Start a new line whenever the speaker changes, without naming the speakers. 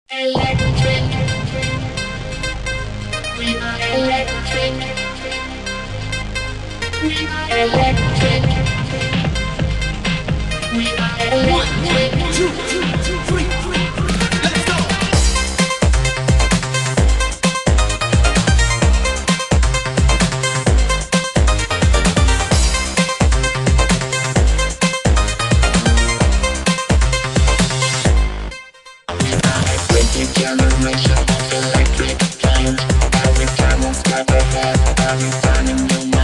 Electric, we are electric, we are electric, we are electric.
1, 2, 3, let's go.
Wicked generation of electric giants. Every time we step ahead, every time a new